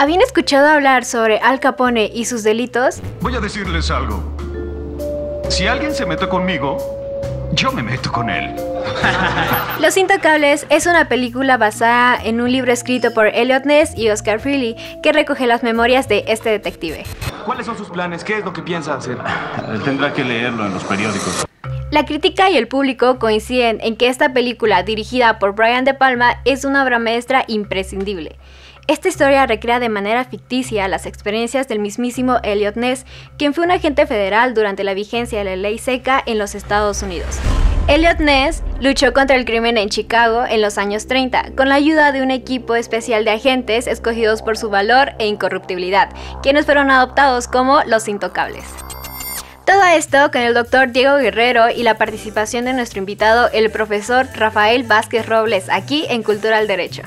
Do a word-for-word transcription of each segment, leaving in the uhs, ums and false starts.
¿Habían escuchado hablar sobre Al Capone y sus delitos? Voy a decirles algo. Si alguien se mete conmigo, yo me meto con él. Los Intocables es una película basada en un libro escrito por Eliot Ness y Oscar Freely que recoge las memorias de este detective. ¿Cuáles son sus planes? ¿Qué es lo que piensa hacer? Tendrá que leerlo en los periódicos. La crítica y el público coinciden en que esta película, dirigida por Brian De Palma, es una obra maestra imprescindible. Esta historia recrea de manera ficticia las experiencias del mismísimo Eliot Ness, quien fue un agente federal durante la vigencia de la ley seca en los Estados Unidos. Eliot Ness luchó contra el crimen en Chicago en los años treinta, con la ayuda de un equipo especial de agentes escogidos por su valor e incorruptibilidad, quienes fueron adoptados como los Intocables. Todo esto con el doctor Diego Guerrero y la participación de nuestro invitado, el profesor Rafael Vázquez Robles, aquí en Cultura al Derecho.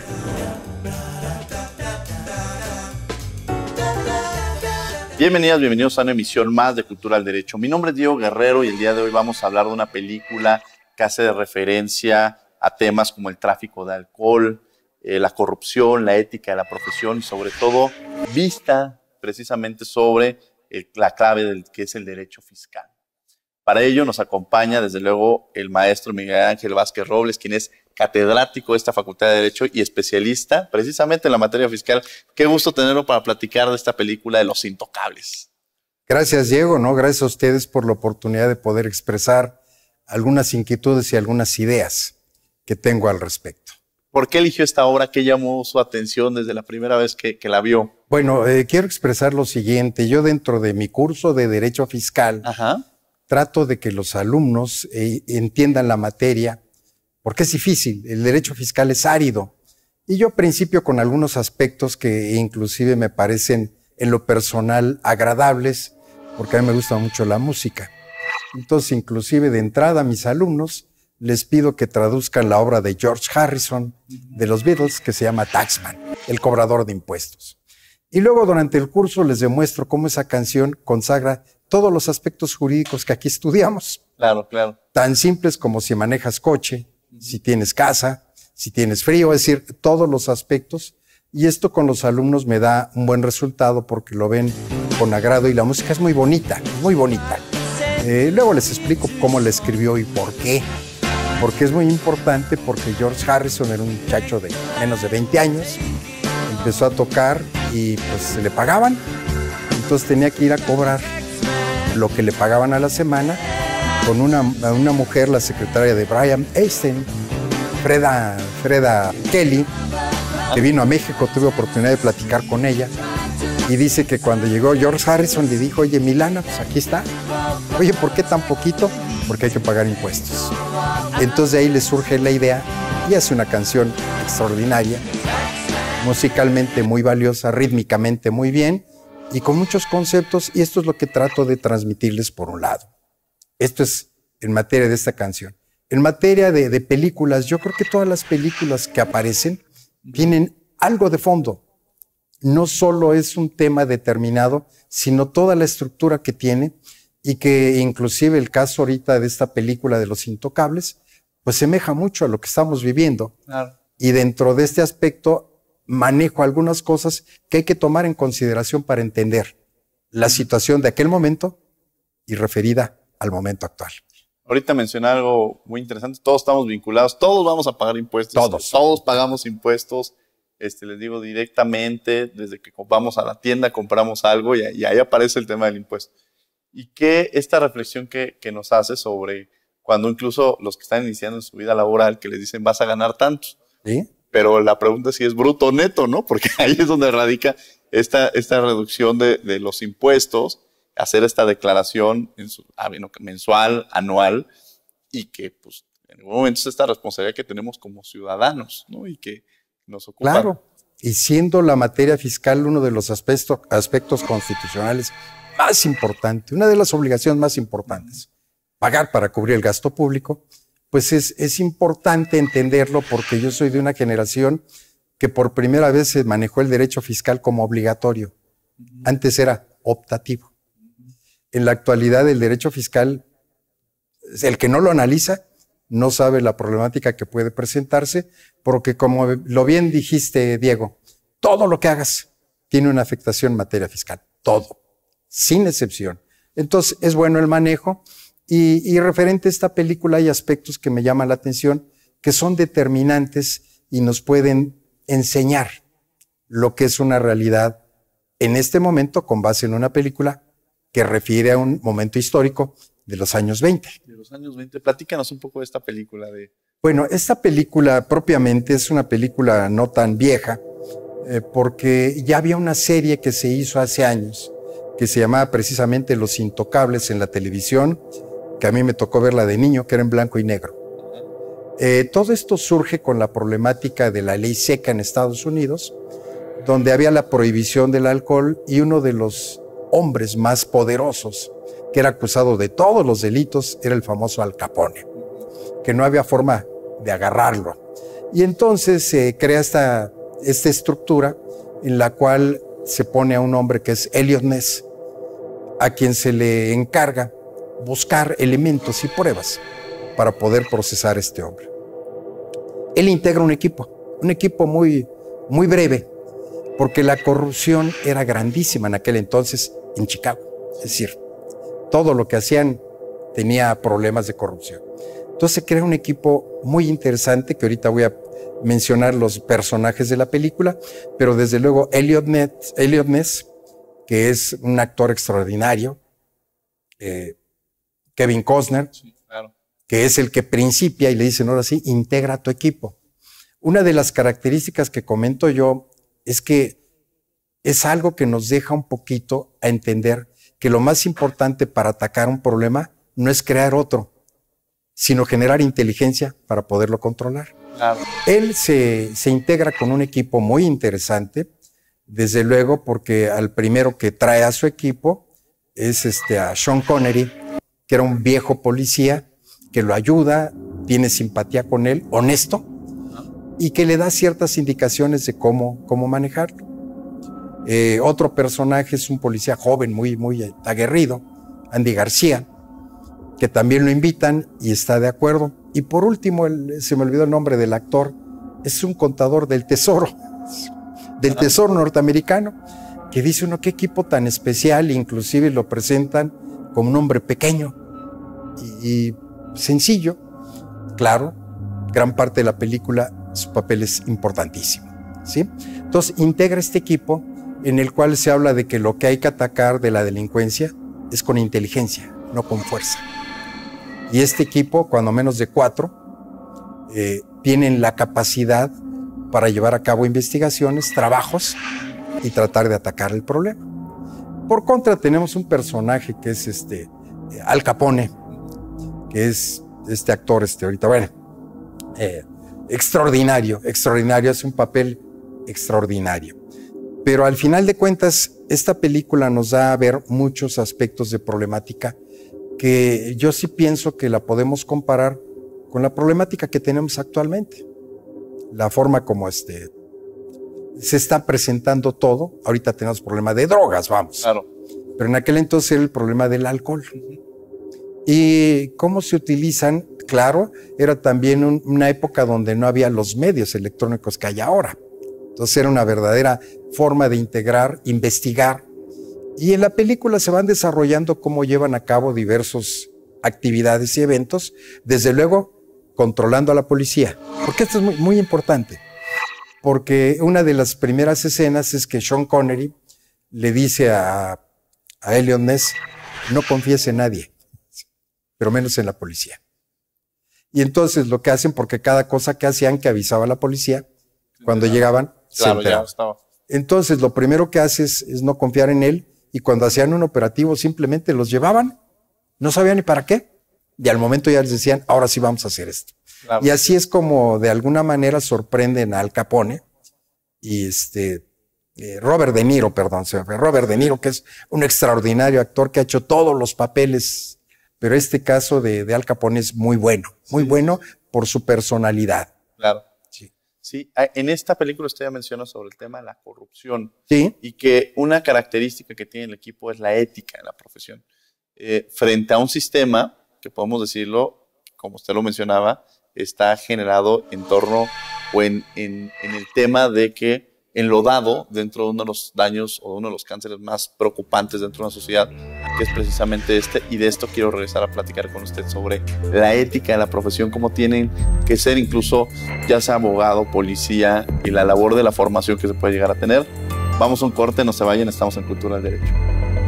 Bienvenidas, bienvenidos a una emisión más de Cultura al Derecho. Mi nombre es Diego Guerrero y el día de hoy vamos a hablar de una película que hace de referencia a temas como el tráfico de alcohol, eh, la corrupción, la ética de la profesión y sobre todo vista precisamente sobre el, la clave del que es el derecho fiscal. Para ello nos acompaña desde luego el maestro Miguel Ángel Vázquez Robles, quien es catedrático de esta Facultad de Derecho y especialista precisamente en la materia fiscal. Qué gusto tenerlo para platicar de esta película de Los Intocables. Gracias, Diego, ¿no? Gracias a ustedes por la oportunidad de poder expresar algunas inquietudes y algunas ideas que tengo al respecto. ¿Por qué eligió esta obra? ¿Qué llamó su atención desde la primera vez que, que la vio? Bueno, eh, quiero expresar lo siguiente. Yo dentro de mi curso de Derecho Fiscal Ajá. trato de que los alumnos eh, entiendan la materia, porque es difícil, el derecho fiscal es árido. Y yo principio con algunos aspectos que inclusive me parecen en lo personal agradables, porque a mí me gusta mucho la música. Entonces, inclusive de entrada a mis alumnos, les pido que traduzcan la obra de George Harrison de los Beatles, que se llama Taxman, el cobrador de impuestos. Y luego durante el curso les demuestro cómo esa canción consagra todos los aspectos jurídicos que aquí estudiamos. Claro, claro. Tan simples como si manejas coche, si tienes casa, si tienes frío, es decir, todos los aspectos. Y esto con los alumnos me da un buen resultado porque lo ven con agrado y la música es muy bonita, muy bonita. Eh, luego les explico cómo la escribió y por qué. Porque es muy importante, porque George Harrison era un muchacho de menos de veinte años, empezó a tocar y pues le pagaban. Entonces tenía que ir a cobrar lo que le pagaban a la semana con una, una mujer, la secretaria de Brian Epstein, Freda, Freda Kelly, que vino a México, tuve oportunidad de platicar con ella, y dice que cuando llegó George Harrison le dijo, oye, Milana, pues aquí está. Oye, ¿por qué tan poquito? Porque hay que pagar impuestos. Entonces de ahí le surge la idea y hace una canción extraordinaria, musicalmente muy valiosa, rítmicamente muy bien, y con muchos conceptos, y esto es lo que trato de transmitirles por un lado. Esto es en materia de esta canción. En materia de, de películas, yo creo que todas las películas que aparecen tienen algo de fondo. No solo es un tema determinado, sino toda la estructura que tiene y que inclusive el caso ahorita de esta película de Los Intocables, pues semeja mucho a lo que estamos viviendo. Claro. Y dentro de este aspecto manejo algunas cosas que hay que tomar en consideración para entender la situación de aquel momento y referida al momento actual. Ahorita mencioné algo muy interesante. Todos estamos vinculados, todos vamos a pagar impuestos. Todos. Todos pagamos impuestos. Este, les digo directamente, desde que vamos a la tienda, compramos algo y, y ahí aparece el tema del impuesto. Y que esta reflexión que, que nos hace sobre cuando incluso los que están iniciando en su vida laboral, que les dicen vas a ganar tanto. ¿Sí? Pero la pregunta es si es bruto o neto, ¿no? Porque ahí es donde radica esta, esta reducción de, de los impuestos, hacer esta declaración mensual, anual, y que pues en algún momento es esta responsabilidad que tenemos como ciudadanos, ¿no? Y que nos ocupa. Claro, y siendo la materia fiscal uno de los aspectos, aspectos constitucionales más importantes, una de las obligaciones más importantes, pagar para cubrir el gasto público, pues es, es importante entenderlo porque yo soy de una generación que por primera vez se manejó el derecho fiscal como obligatorio. Antes era optativo. En la actualidad el derecho fiscal, el que no lo analiza, no sabe la problemática que puede presentarse, porque como lo bien dijiste, Diego, todo lo que hagas tiene una afectación en materia fiscal. Todo, sin excepción. Entonces, es bueno el manejo. Y, y referente a esta película hay aspectos que me llaman la atención, que son determinantes y nos pueden enseñar lo que es una realidad en este momento con base en una película que refiere a un momento histórico de los años veinte. De los años veinte. Platícanos un poco de esta película. De... Bueno, esta película propiamente es una película no tan vieja, eh, porque ya había una serie que se hizo hace años, que se llamaba precisamente Los Intocables en la televisión, que a mí me tocó verla de niño, que era en blanco y negro. Eh, todo esto surge con la problemática de la ley seca en Estados Unidos, donde había la prohibición del alcohol y uno de los hombres más poderosos, que era acusado de todos los delitos, era el famoso Al Capone, que no había forma de agarrarlo. Y entonces se crea esta, esta estructura en la cual se pone a un hombre que es Eliot Ness, a quien se le encarga buscar elementos y pruebas para poder procesar a este hombre. Él integra un equipo, un equipo muy, muy breve, porque la corrupción era grandísima en aquel entonces en Chicago. Es decir, todo lo que hacían tenía problemas de corrupción. Entonces se crea un equipo muy interesante, que ahorita voy a mencionar los personajes de la película, pero desde luego Eliot Ness, Eliot Ness que es un actor extraordinario, eh, Kevin Costner, Sí, claro. que es el que principia y le dicen, ahora sí, integra a tu equipo. Una de las características que comento yo es que es algo que nos deja un poquito a entender que lo más importante para atacar un problema no es crear otro, sino generar inteligencia para poderlo controlar. Claro. Él se, se integra con un equipo muy interesante, desde luego porque al primero que trae a su equipo es este, a Sean Connery, que era un viejo policía que lo ayuda, tiene simpatía con él, honesto, y que le da ciertas indicaciones de cómo, cómo manejarlo. Eh, otro personaje es un policía joven, muy, muy aguerrido, Andy García, que también lo invitan y está de acuerdo. Y por último, el, se me olvidó el nombre del actor, es un contador del tesoro, del tesoro norteamericano, que dice uno, qué equipo tan especial, inclusive lo presentan como un hombre pequeño y, y sencillo. Claro, gran parte de la película, su papel es importantísimo, ¿sí? Entonces, integra este equipo en el cual se habla de que lo que hay que atacar de la delincuencia es con inteligencia, no con fuerza. Y este equipo, cuando menos de cuatro, eh, tienen la capacidad para llevar a cabo investigaciones, trabajos y tratar de atacar el problema. Por contra, tenemos un personaje que es este Al Capone, que es este actor, este ahorita, bueno, eh, extraordinario, extraordinario, hace un papel extraordinario. Pero al final de cuentas, esta película nos da a ver muchos aspectos de problemática que yo sí pienso que la podemos comparar con la problemática que tenemos actualmente. La forma como este, se está presentando todo. Ahorita tenemos problema de drogas, vamos. Claro. Pero en aquel entonces era el problema del alcohol. Y cómo se utilizan, claro, era también un, una época donde no había los medios electrónicos que hay ahora. Entonces era una verdadera forma de integrar, investigar. Y en la película se van desarrollando cómo llevan a cabo diversas actividades y eventos, desde luego controlando a la policía. Porque esto es muy, muy importante. Porque una de las primeras escenas es que Sean Connery le dice a, a Eliot Ness, no confíes en nadie, pero menos en la policía. Y entonces lo que hacen, porque cada cosa que hacían que avisaba a la policía, cuando llegaban, se Claro, ya enteraban. estaba. Entonces lo primero que haces es no confiar en él, y cuando hacían un operativo simplemente los llevaban, no sabían ni para qué, y al momento ya les decían, ahora sí vamos a hacer esto. Claro. Y así es como de alguna manera sorprenden a Al Capone, y este, eh, Robert De Niro, perdón, se me fue, Robert De Niro, que es un extraordinario actor que ha hecho todos los papeles, pero este caso de, de Al Capone es muy bueno, muy Sí. bueno por su personalidad. Claro. Sí. Sí, en esta película usted ya menciona sobre el tema de la corrupción Sí, y que una característica que tiene el equipo es la ética en la profesión. Eh, frente a un sistema que podemos decirlo, como usted lo mencionaba, está generado en torno o en, en, en el tema de que enlodado dentro de uno de los daños o uno de los cánceres más preocupantes dentro de una sociedad, que es precisamente este, y de esto quiero regresar a platicar con usted sobre la ética de la profesión, cómo tienen que ser incluso, ya sea abogado, policía, y la labor de la formación que se puede llegar a tener. Vamos a un corte, no se vayan, estamos en Cultura del Derecho.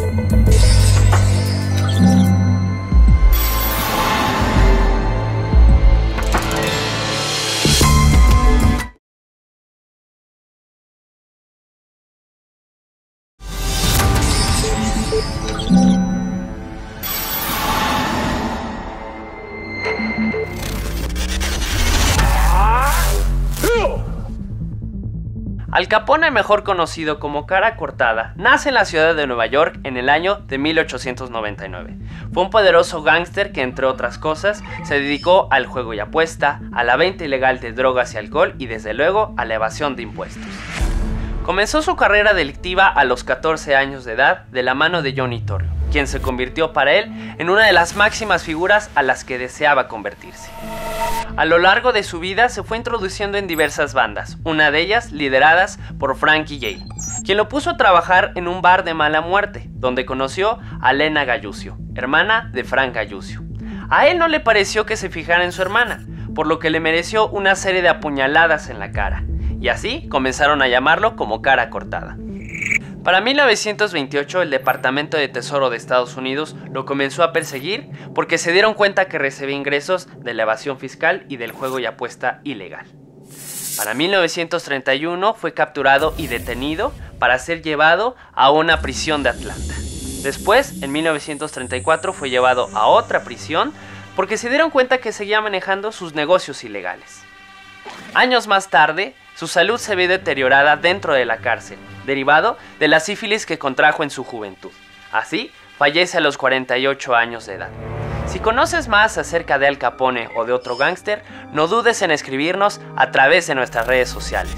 Al Capone, mejor conocido como Cara Cortada, nace en la ciudad de Nueva York en el año de mil ochocientos noventa y nueve. Fue un poderoso gángster que, entre otras cosas, se dedicó al juego y apuesta, a la venta ilegal de drogas y alcohol y, desde luego, a la evasión de impuestos. Comenzó su carrera delictiva a los catorce años de edad de la mano de Johnny Torrio, quien se convirtió para él en una de las máximas figuras a las que deseaba convertirse. A lo largo de su vida se fue introduciendo en diversas bandas, una de ellas lideradas por Frankie J, quien lo puso a trabajar en un bar de mala muerte, donde conoció a Lena Gayucio, hermana de Frank Gayucio. A él no le pareció que se fijara en su hermana, por lo que le mereció una serie de apuñaladas en la cara, y así comenzaron a llamarlo como Cara Cortada. Para mil novecientos veintiocho, el Departamento de Tesoro de Estados Unidos lo comenzó a perseguir porque se dieron cuenta que recibía ingresos de la evasión fiscal y del juego y apuesta ilegal. Para mil novecientos treinta y uno fue capturado y detenido para ser llevado a una prisión de Atlanta. Después, en mil novecientos treinta y cuatro, fue llevado a otra prisión porque se dieron cuenta que seguía manejando sus negocios ilegales. Años más tarde, su salud se ve deteriorada dentro de la cárcel, derivado de la sífilis que contrajo en su juventud. Así, fallece a los cuarenta y ocho años de edad. Si conoces más acerca de Al Capone o de otro gángster, no dudes en escribirnos a través de nuestras redes sociales.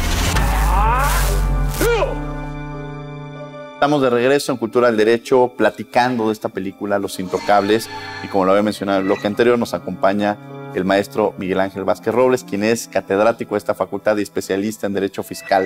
Estamos de regreso en Cultura del Derecho, platicando de esta película, Los Intocables, y como lo había mencionado en el bloque anterior, nos acompaña el maestro Miguel Ángel Vázquez Robles, quien es catedrático de esta facultad y especialista en Derecho Fiscal.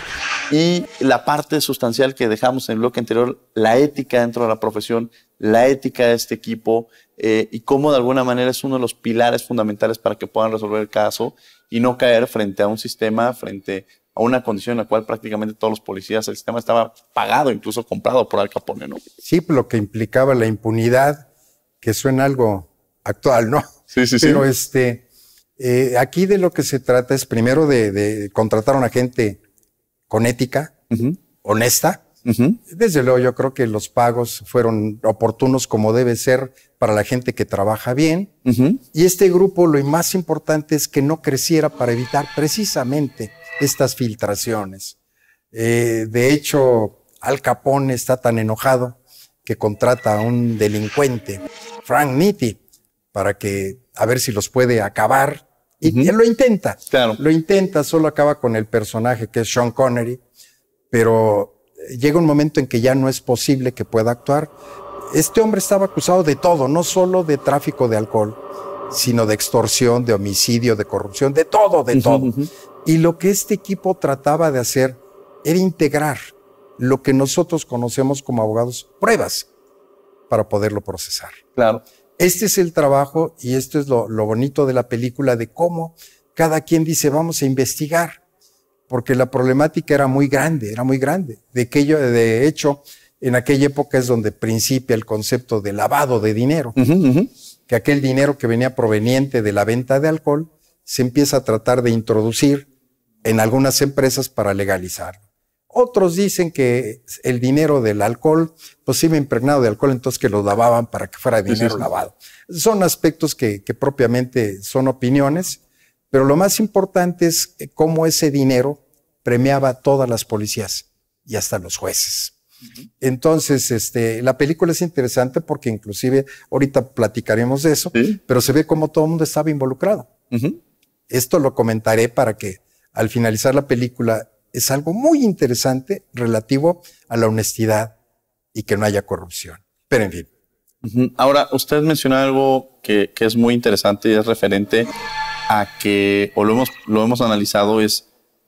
Y la parte sustancial que dejamos en el bloque anterior, la ética dentro de la profesión, la ética de este equipo, eh, y cómo de alguna manera es uno de los pilares fundamentales para que puedan resolver el caso y no caer frente a un sistema, frente a una condición en la cual prácticamente todos los policías, el sistema estaba pagado, incluso comprado por Al Capone, ¿no? Sí, lo que implicaba la impunidad, que suena algo actual, ¿no? Sí, sí, sí. Pero este, eh, aquí de lo que se trata es primero de, de contratar a una gente con ética, uh-huh. honesta. Uh-huh. Desde luego yo creo que los pagos fueron oportunos como debe ser para la gente que trabaja bien. Uh-huh. Y este grupo lo más importante es que no creciera para evitar precisamente estas filtraciones. Eh, de hecho, Al Capone está tan enojado que contrata a un delincuente, Frank Nitti, para que a ver si los puede acabar. Y uh-huh. él lo intenta. Claro. Lo intenta, solo acaba con el personaje que es Sean Connery, pero llega un momento en que ya no es posible que pueda actuar. Este hombre estaba acusado de todo, no solo de tráfico de alcohol, sino de extorsión, de homicidio, de corrupción, de todo, de uh-huh, todo. Uh-huh. Y lo que este equipo trataba de hacer era integrar lo que nosotros conocemos como abogados, pruebas, para poderlo procesar. Claro. Este es el trabajo y esto es lo, lo bonito de la película, de cómo cada quien dice, vamos a investigar, porque la problemática era muy grande, era muy grande. De, aquello, de hecho, en aquella época es donde principia el concepto de lavado de dinero, uh-huh, uh-huh. que aquel dinero que venía proveniente de la venta de alcohol se empieza a tratar de introducir en algunas empresas para legalizarlo. Otros dicen que el dinero del alcohol, pues iba impregnado de alcohol, entonces que lo lavaban para que fuera dinero sí, sí. lavado. Son aspectos que, que propiamente son opiniones, pero lo más importante es cómo ese dinero premiaba a todas las policías y hasta los jueces. Uh-huh. Entonces, este, la película es interesante porque inclusive, ahorita platicaremos de eso, ¿sí? pero se ve cómo todo el mundo estaba involucrado. Uh-huh. Esto lo comentaré para que al finalizar la película es algo muy interesante relativo a la honestidad y que no haya corrupción. Pero en fin. Uh-huh. Ahora, usted mencionó algo que, que es muy interesante y es referente a que, o lo hemos, lo hemos analizado, es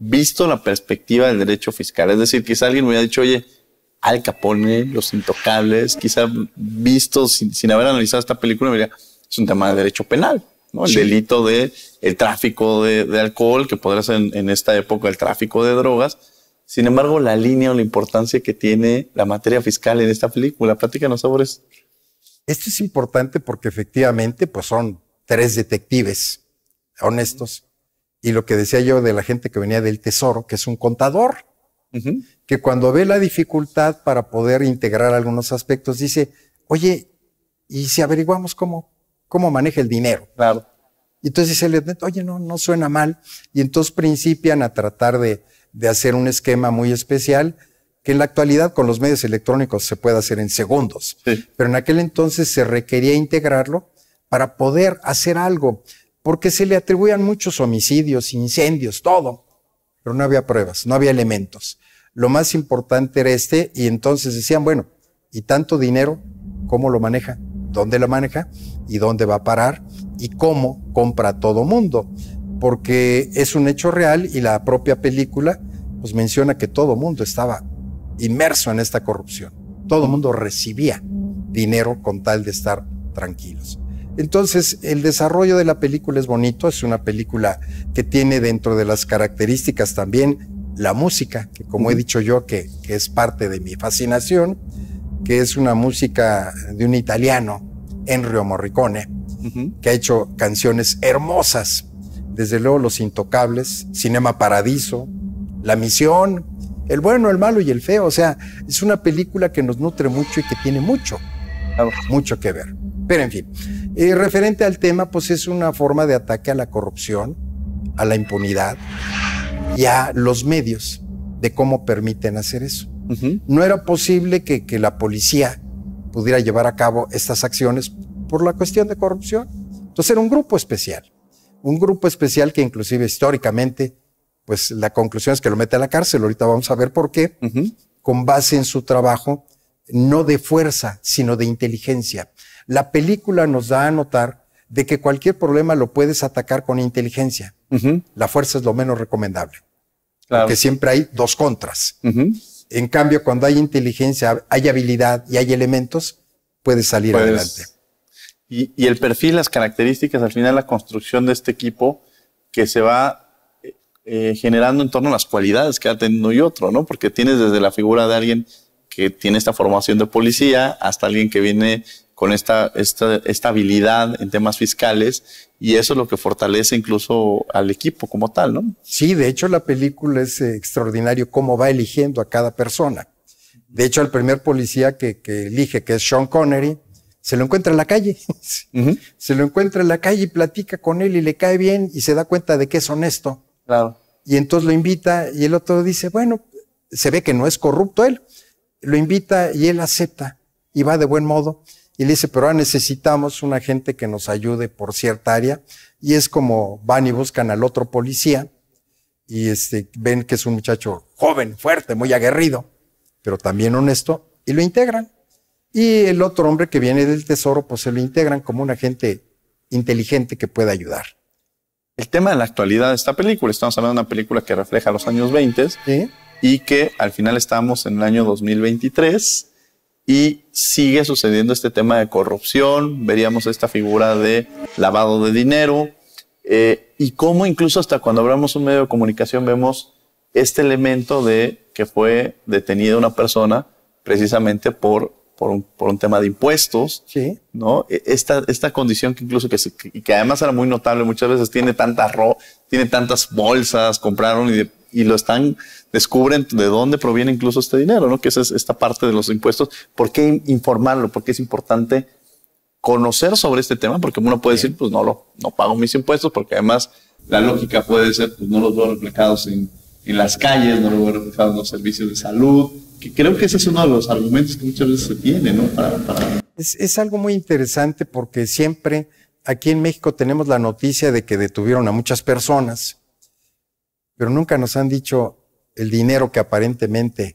visto la perspectiva del derecho fiscal. Es decir, quizá alguien me hubiera dicho, oye, Al Capone, Los Intocables, quizá visto sin, sin haber analizado esta película, me diría, es un tema de derecho penal, ¿no? El sí. delito de el tráfico de, de alcohol, que podría ser en, en esta época el tráfico de drogas. Sin embargo, la línea o la importancia que tiene la materia fiscal en esta película, platícanos sobre eso. Esto es importante porque efectivamente pues son tres detectives honestos. Y lo que decía yo de la gente que venía del Tesoro, que es un contador, uh-huh. que cuando ve la dificultad para poder integrar algunos aspectos, dice, oye, ¿y si averiguamos cómo, cómo maneja el dinero? Claro. Y entonces dice, oye, no, no suena mal. Y entonces principian a tratar de, de hacer un esquema muy especial que en la actualidad con los medios electrónicos se puede hacer en segundos. Sí. Pero en aquel entonces se requería integrarlo para poder hacer algo, porque se le atribuían muchos homicidios, incendios, todo, pero no había pruebas, no había elementos. Lo más importante era este, y entonces decían, bueno, ¿y tanto dinero? ¿Cómo lo maneja? ¿Dónde lo maneja? ¿Y dónde va a parar? ¿Y cómo compra todo mundo? Porque es un hecho real y la propia película pues menciona que todo mundo estaba inmerso en esta corrupción. Todo mundo recibía dinero con tal de estar tranquilos. Entonces, el desarrollo de la película es bonito, es una película que tiene dentro de las características también la música, que como uh-huh. he dicho yo, que, que es parte de mi fascinación, que es una música de un italiano, Ennio Morricone, uh-huh. que ha hecho canciones hermosas, desde luego Los Intocables, Cinema Paradiso, La Misión, El Bueno, el Malo y el Feo. O sea, es una película que nos nutre mucho y que tiene mucho, mucho que ver. Pero en fin, eh, referente al tema, pues es una forma de ataque a la corrupción, a la impunidad y a los medios de cómo permiten hacer eso. Uh-huh. No era posible que, que la policía pudiera llevar a cabo estas acciones por la cuestión de corrupción. Entonces era un grupo especial, un grupo especial que inclusive históricamente, pues la conclusión es que lo mete a la cárcel. Ahorita vamos a ver por qué, uh-huh. con base en su trabajo, no de fuerza, sino de inteligencia. La película nos da a notar de que cualquier problema lo puedes atacar con inteligencia. Uh-huh. La fuerza es lo menos recomendable. Claro. Porque siempre hay dos contras. Uh-huh. En cambio, cuando hay inteligencia, hay habilidad y hay elementos, puedes salir pues, adelante. Y, y el perfil, las características, al final la construcción de este equipo que se va eh, generando en torno a las cualidades que ha tenido y otro, ¿no? Porque tienes desde la figura de alguien que tiene esta formación de policía hasta alguien que viene con esta, esta, esta habilidad en temas fiscales, y eso es lo que fortalece incluso al equipo como tal, ¿no? Sí, de hecho la película es eh, extraordinario cómo va eligiendo a cada persona. De hecho, al primer policía que, que elige, que es Sean Connery, se lo encuentra en la calle. Uh-huh. Se lo encuentra en la calle y platica con él y le cae bien y se da cuenta de que es honesto. Claro. Y entonces lo invita y el otro dice, bueno, se ve que no es corrupto él. Lo invita y él acepta y va de buen modo. Y le dice, pero ahora necesitamos una gente que nos ayude por cierta área. Y es como van y buscan al otro policía y este, ven que es un muchacho joven, fuerte, muy aguerrido, pero también honesto, y lo integran. Y el otro hombre que viene del Tesoro, pues se lo integran como un agente inteligente que puede ayudar. El tema de la actualidad de esta película, estamos hablando de una película que refleja los años veinte, ¿sí? Y que al final estamos en el año dos mil veintitrés y sigue sucediendo este tema de corrupción. Veríamos esta figura de lavado de dinero eh, y cómo incluso hasta cuando hablamos un medio de comunicación vemos este elemento de que fue detenida una persona precisamente por, por, un, por un tema de impuestos, sí, ¿no? Esta, esta condición que incluso que, se, que, que además era muy notable muchas veces, tiene tanta ro, tiene tantas bolsas, compraron y, de, y lo están, descubren de dónde proviene incluso este dinero, ¿no? Que esa es esta parte de los impuestos. ¿Por qué informarlo? ¿Por qué es importante conocer sobre este tema? Porque uno puede decir, pues no lo, no pago mis impuestos, porque además la lógica puede ser, pues no los veo reflejados en, en las calles, no los veo reflejados en los servicios de salud, que creo que ese es uno de los argumentos que muchas veces se tiene, ¿no? Para, para... Es, es algo muy interesante porque siempre aquí en México tenemos la noticia de que detuvieron a muchas personas, pero nunca nos han dicho el dinero que aparentemente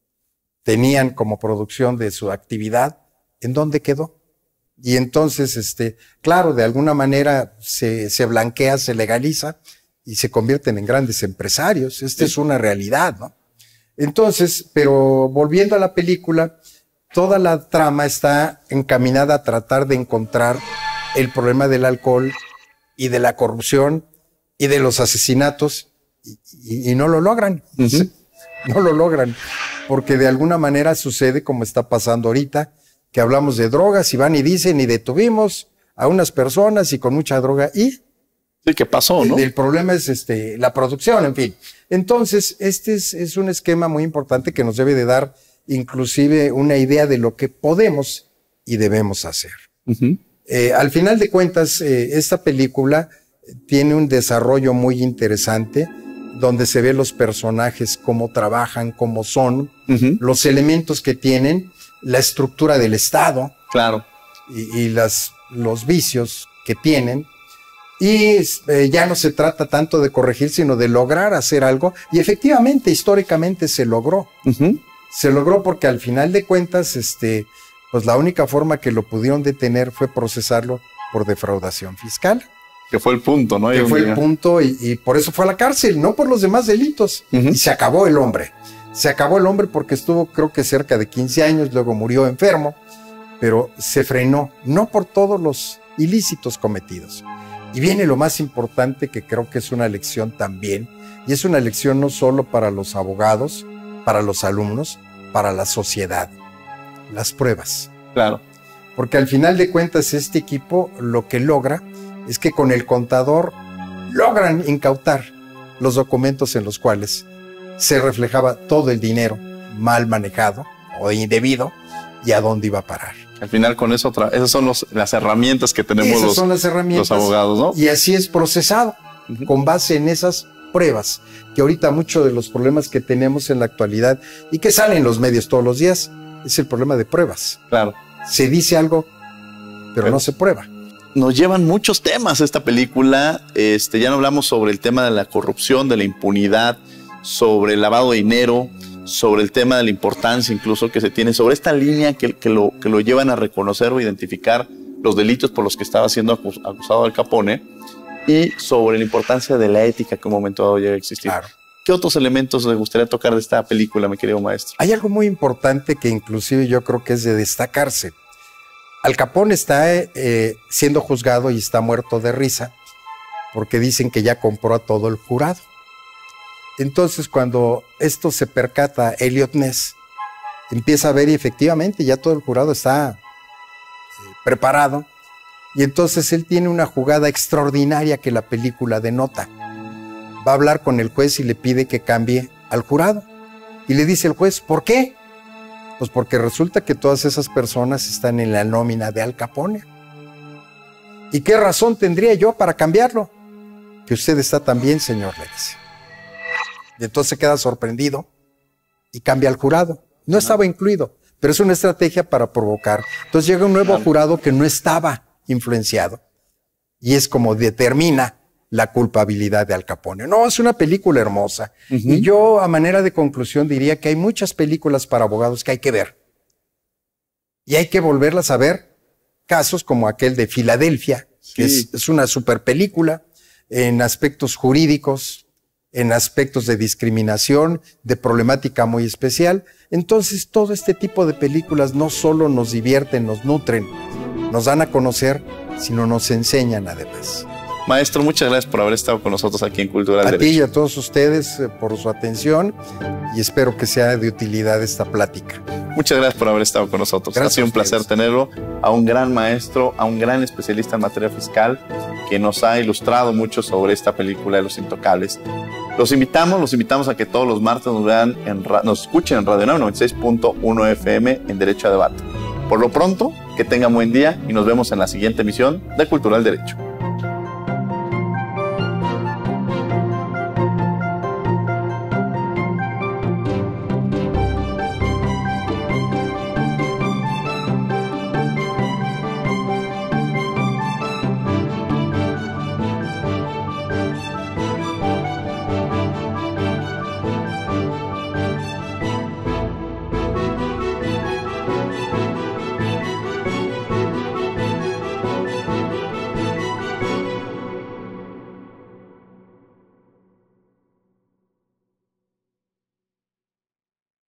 tenían como producción de su actividad, ¿en dónde quedó? Y entonces, este, claro, de alguna manera se, se blanquea, se legaliza, y se convierten en grandes empresarios. Esta sí. es una realidad, ¿no? Entonces, pero volviendo a la película, toda la trama está encaminada a tratar de encontrar el problema del alcohol y de la corrupción y de los asesinatos y, y, y no lo logran. Uh-huh. No lo logran, porque de alguna manera sucede como está pasando ahorita, que hablamos de drogas y van y dicen y detuvimos a unas personas y con mucha droga y... Sí, ¿qué pasó, no? El, el problema es este, la producción, en fin. Entonces, este es, es un esquema muy importante que nos debe de dar inclusive una idea de lo que podemos y debemos hacer. Uh-huh. eh, al final de cuentas, eh, esta película tiene un desarrollo muy interesante, donde se ve los personajes, cómo trabajan, cómo son, uh-huh. los elementos que tienen, la estructura del Estado. Claro. Y, y las, los vicios que tienen. Y eh, ya no se trata tanto de corregir, sino de lograr hacer algo. Y efectivamente, históricamente se logró. Uh-huh. Se logró porque al final de cuentas, este, pues la única forma que lo pudieron detener fue procesarlo por defraudación fiscal. Que fue el punto, ¿no? Que fue el punto y, y por eso fue a la cárcel, no por los demás delitos. Uh-huh. Y se acabó el hombre. Se acabó el hombre porque estuvo creo que cerca de quince años, luego murió enfermo, pero se frenó, no por todos los ilícitos cometidos. Y viene lo más importante, que creo que es una lección también, y es una lección no solo para los abogados, para los alumnos, para la sociedad. Las pruebas. Claro. Porque al final de cuentas este equipo lo que logra es que con el contador logran incautar los documentos en los cuales se reflejaba todo el dinero mal manejado o indebido y a dónde iba a parar. Al final con eso, esas son los, las herramientas que tenemos esas los, son las herramientas, los abogados, ¿no? Y así es procesado, uh-huh. con base en esas pruebas, que ahorita muchos de los problemas que tenemos en la actualidad y que salen en los medios todos los días, es el problema de pruebas. Claro. Se dice algo, pero, pero no se prueba. Nos llevan muchos temas esta película. Este, ya no hablamos sobre el tema de la corrupción, de la impunidad, sobre el lavado de dinero, sobre el tema de la importancia incluso que se tiene, sobre esta línea que, que, lo, que lo llevan a reconocer o identificar los delitos por los que estaba siendo acus, acusado Al Capone, y sobre la importancia de la ética que en un momento dado llega a existir. Claro. ¿Qué otros elementos les gustaría tocar de esta película, mi querido maestro? Hay algo muy importante que inclusive yo creo que es de destacarse. Al Capone está eh, siendo juzgado y está muerto de risa porque dicen que ya compró a todo el jurado. Entonces, cuando esto se percata Eliot Ness, empieza a ver y efectivamente ya todo el jurado está eh, preparado. Y entonces él tiene una jugada extraordinaria que la película denota. Va a hablar con el juez y le pide que cambie al jurado. Y le dice el juez, ¿por qué? Pues porque resulta que todas esas personas están en la nómina de Al Capone. ¿Y qué razón tendría yo para cambiarlo? Que usted está también, señor, le dice. Y entonces se queda sorprendido y cambia al jurado. No estaba incluido, pero es una estrategia para provocar. Entonces llega un nuevo jurado que no estaba influenciado y es como determina la culpabilidad de Al Capone. No, es una película hermosa. Uh-huh. Y yo, a manera de conclusión, diría que hay muchas películas para abogados que hay que ver. Y hay que volverlas a ver. Casos como aquel de Filadelfia, sí. que es, es una super película en aspectos jurídicos, en aspectos de discriminación, de problemática muy especial. Entonces, todo este tipo de películas no solo nos divierten, nos nutren, nos dan a conocer, sino nos enseñan además. Maestro, muchas gracias por haber estado con nosotros aquí en Cultural Derecho. A ti y a todos ustedes eh, por su atención y espero que sea de utilidad esta plática. Muchas gracias por haber estado con nosotros. Gracias, ha sido un placer tenerlo, a un gran maestro, a un gran especialista en materia fiscal que nos ha ilustrado mucho sobre esta película de Los Intocables. Los invitamos, los invitamos a que todos los martes nos vean, en, nos escuchen en Radio noventa y seis punto uno F M en Derecho a Debate. Por lo pronto, que tengan buen día y nos vemos en la siguiente emisión de Cultural Derecho.